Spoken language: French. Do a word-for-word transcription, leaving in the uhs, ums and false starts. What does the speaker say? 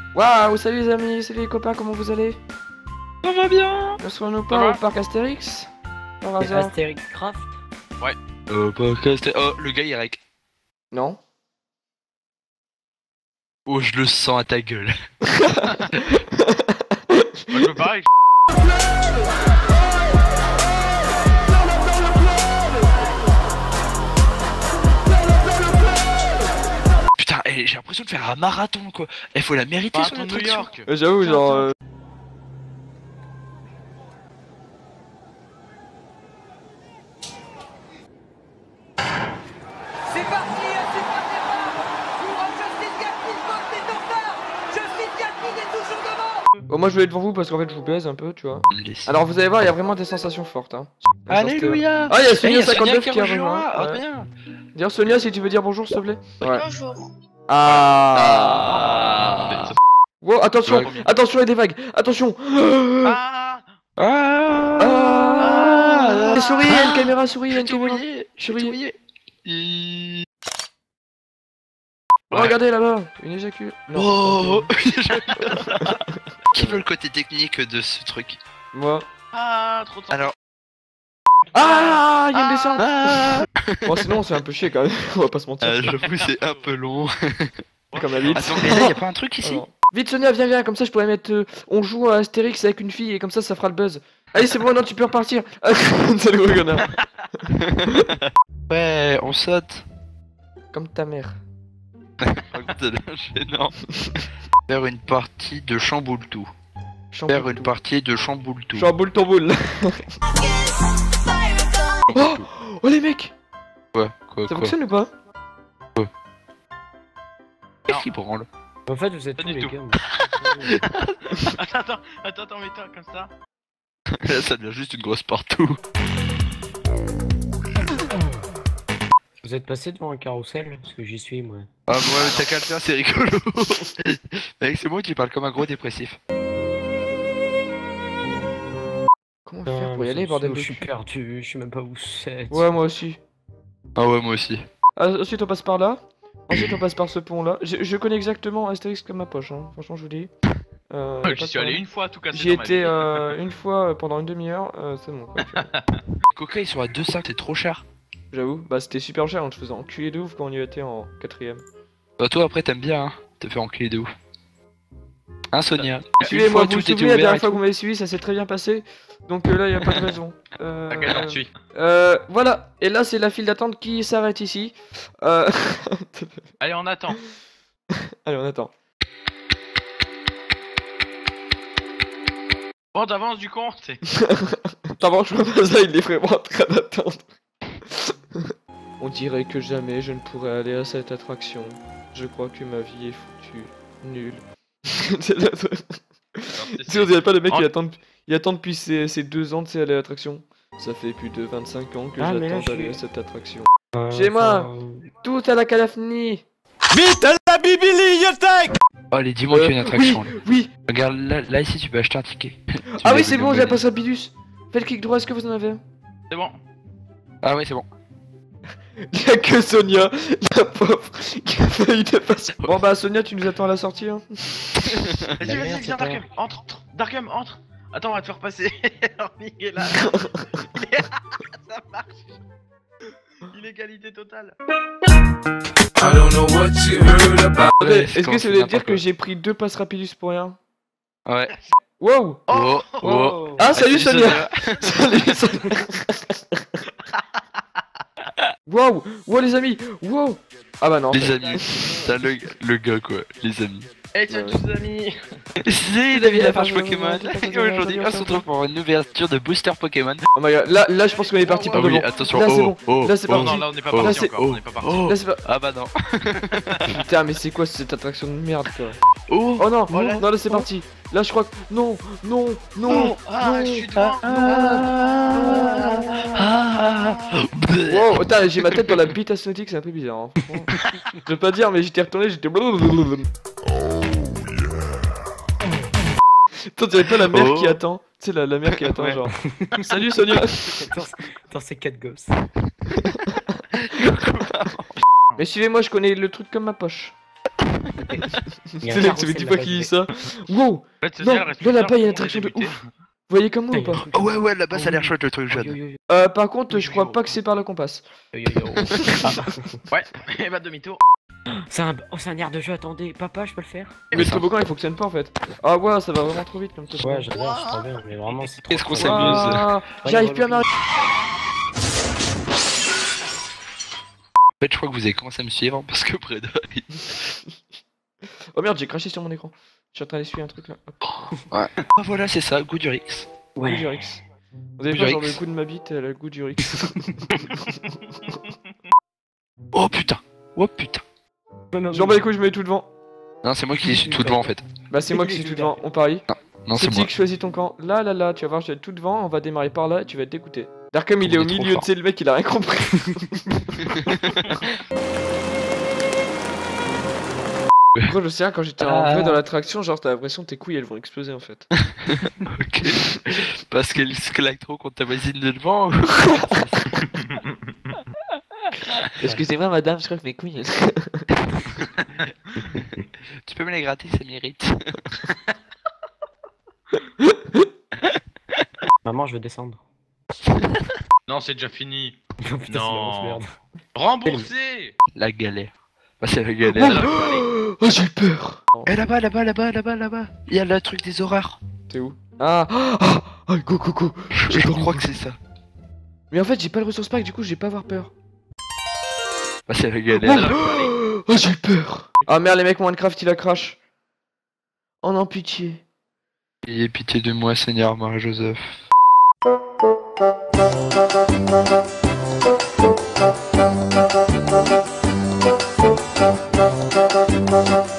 Waouh, salut les amis, salut les copains, comment vous allez? Ça va bien. Ne serons-nous Ça pas va au parc Astérix? Par hasard? Astérix Craft. Ouais. Euh, podcast. Oh, le gars il rec. Non? Oh, je le sens à ta gueule. Moi, je veux pareil. Putain, eh, j'ai l'impression de faire un marathon quoi. Il faut la mériter sur Marathon de New l'attraction. York. Euh, J'avoue, genre. euh, C'est parti, c'est pas pour Justice Gatling, Bob est en retard. Justice Gatling est toujours devant. Bon, moi je vais être devant vous parce qu'en fait je vous baise un peu, tu vois. Laisse. Alors vous allez voir, il y a vraiment des sensations fortes. Hein. Alléluia. Ah, il y a Eh, Sonia cinquante-neuf qui a rejoint. rejoint. Ah, Ouais. bien. D'ailleurs, Sonia, si tu veux dire bonjour, s'il te plaît. Ouais. Bonjour. Ah. Ah. Wow, attention, Ouais. attention, il y a des vagues. Attention. Ah Ah. Ah. Et souris, il y a une caméra, souris, il y a une Je suis caméra. touillé, je suis Souris. touillé. Et- Oh, Ouais. regardez là-bas, une éjacule. Non. Oh. Qui veut le côté technique de ce truc? Moi. Ah, trop de temps. Alors. Ah, il y a une Ah. descente. Ah. Bon, sinon, on se fait un peu chier quand même. On va pas se mentir. Euh, J'avoue, c'est un peu long. Comme la bite. Attends, mais là, y'a pas un truc ici? Alors. Vite, Sonia, viens, viens, comme ça je pourrais mettre. euh, on joue à Astérix avec une fille et comme ça, ça fera le buzz. Allez, c'est bon, maintenant tu peux repartir. C'est le gros connard. Ouais, on saute. Comme ta mère. C'est gênant. Faire une partie de chamboule tout. Chamboule Faire une tout. partie de chamboule tout. Chamboule ton boule. Oh, oh les mecs, Quoi? Quoi? ça Quoi? fonctionne ou pas? Qu'est-ce qui branle? En fait, vous êtes Pas tous du les tout. gars. Attends, attends, attends, attends, mets-toi comme ça. Là, ça devient juste une grosse partout. Vous êtes passé devant un carrousel? Parce que j'y suis, moi. Ah, moi, t'as qu'à le faire, c'est rigolo. Mec, c'est moi qui parle comme un gros dépressif. Comment faire pour y aller, bordel de Je suis cul? perdu, je sais même pas où c'est. Ouais, moi aussi. Ah ouais, moi aussi. Ah, ensuite, on passe par là. Ensuite, on passe par ce pont-là. Je, je connais exactement Astérix comme ma poche, hein. Franchement, je vous dis. Euh, y a pas J'y de suis allé problème. une fois tout cassé. J'y dans ma étais vie. euh, une fois euh, pendant une demi-heure, euh, c'est bon quoi. tu vois. Coca, ils sont à deux virgule cinq, c'est trop cher. J'avoue, bah c'était super cher, on te faisait enculer de ouf quand on y était en quatrième. Bah, toi, après, t'aimes bien, hein. Te faire enculer de ouf. Hein, Sonia? Suivez-moi, Une vous vous tout était souvenez la ouvert dernière et fois tout. que vous m'avez suivi, ça s'est très bien passé. Donc euh, là, y a pas de raison. Euh, À quelle heure tu es euh, voilà, et là c'est la file d'attente qui s'arrête ici. Euh... Allez, on attend. Allez, on attend. Bon, t'avances du con, c'est. T'as je vois pas ça, il est vraiment en train d'attendre. On dirait que jamais je ne pourrai aller à cette attraction. Je crois que ma vie est foutue. Nul. Tu sais, on dirait pas le mec, il attend, il attend depuis ses, ses deux ans de aller à l'attraction. Ça fait plus de vingt-cinq ans que Ah, mais là, j'attends je d'aller à suis- cette attraction. Euh, Chez moi. enfin, Tout à la calafni. Vite à la bibliothèque. Oh, allez, dis-moi Euh, qu'il y a une attraction. là. Oui. Regarde, là, là, ici, tu peux acheter un ticket. Tu Ah l'as oui, c'est vu, bon, le j'ai bonnet. passé Rapidus. Faites le clic droit, est-ce que vous en avez un? C'est bon. Ah ouais, c'est bon. Il y a que Sonia, la pauvre, qui a failli dépasser. Bon bah Sonia, tu nous attends à la sortie, hein. Vas-y, La vas-y, merde, viens, c'est Darkham. Entre, entre. Darkham, entre. Attends, on va te faire passer. Ornig est là. Ça marche. Illégalité totale. Attendez, c'est est-ce quand que c'est ça veut dire n'importe que quoi. j'ai pris deux passes Rapidus pour rien? Ouais. Wow. Oh, oh. Oh. Ah salut salut, Sonia. Salut Sonia. Wow. Wow les amis. Wow. Ah bah non. Les amis. T'as le, le gars, quoi. Les amis. Hey, salut Ouais. tous les amis. C'est David la page Pokémon. Et aujourd'hui, on se retrouve pour une ouverture de booster Pokémon. Oh my god, là, là je pense qu'on est parti Ah pour oui, de bon. attention. Là, c'est Oh, bon. oh, Là, c'est oh. Non, parti. non, là on n'est pas Oh, parti là, encore. c'est- On n'est pas parti. Oh. Là c'est pas... Ah bah non. Putain mais c'est quoi cette attraction de merde quoi? Oh. Oh non, Oh là. non là c'est parti. Là je crois que... Non, non, non, Ah, non. je suis devant. Ah. Wow, putain j'ai ma tête dans la bite astmatique, c'est un peu bizarre hein. franchement. Je veux pas dire mais j'étais retourné, j'étais... Attends, tu pas la mère Oh. qui attend. Tu sais la, la mère qui attend Ouais. genre... Salut Sonia. Attends, attends, c'est quatre gosses. Mais suivez-moi, je connais le truc comme ma poche. Il y a un C'est là que ça fait carrousel dix fois là-bas, qu'il dit je ça. Wow! En fait, Non, c'est-à-dire, reste là, là-bas, il y a une tout le attraction monde de est débuté. ouf. Vous voyez comme moi ou Putain, pas? il y a un truc. Oh ouais, ouais, là-bas, ça a l'air Oh, chouette le truc Yo, jaune. yo, yo, yo, Euh, par contre, Yo, je yo, crois yo. pas que c'est par là qu'on passe. yo, yo, yo. Ah. Ouais, et bah demi-tour. C'est un... Oh, c'est un air de jeu, attendez. Papa, je peux le faire? Mais le toboggan il fonctionne pas en fait. Ah ouais, ça va vraiment trop vite comme toboggan. Ouais, j'adore, c'est trop bien, mais vraiment, c'est trop. Qu'est-ce qu'on trop s'amuse. bien. Ah, j'arrive plus à m'arrêter. En fait, je crois que vous avez commencé à me suivre parce que Breda. il- Oh merde, j'ai craché sur mon écran. Je suis en train d'essuyer un truc là. Hop. Ah voilà, c'est ça, goût du Rix. Goût du Ouais. Rix. Vous avez Goût pas du genre le Rix. goût de ma bite, euh, le goût du Rix. Oh putain. Oh putain. J'en bats les couilles, je me mets tout devant. Non, c'est moi qui suis tout devant en fait. Bah c'est moi qui suis tout devant, on parie. Non, c'est moi. Critique, choisis ton camp. Là, là, là, tu vas voir, je vais être tout devant, on va démarrer par là, tu vas être dégoûté. Darkham il est On au est trop milieu, fort. tu sais, le mec il a rien compris. Gros, je sais rien, quand j'étais en vrai dans l'attraction, genre t'as l'impression que tes couilles elles vont exploser en fait. Ok. Parce qu'elle se claque trop contre ta voisine de devant. ou- Excusez-moi madame, je crois que mes couilles Tu peux me les gratter, ça mérite. Maman, je veux descendre. Non, c'est déjà fini. Oh putain, Non. c'est merde. Remboursé. La galère. Bah, c'est la galère. Oh, oh, j'ai eu peur. Eh là-bas, là-bas, là-bas, là-bas, là-bas. Il y a le truc des horreurs. T'es où? Ah, ah, ah, go, go, go. Je crois que c'est ça. Mais en fait, j'ai pas le ressource pack, du coup, je vais pas avoir peur. Bah, c'est la galère. Oh, oh, j'ai eu peur. Ah merde, les mecs, Minecraft il a crash. Oh non, pitié. Ayez pitié de moi, Seigneur Marie-Joseph. Thank you.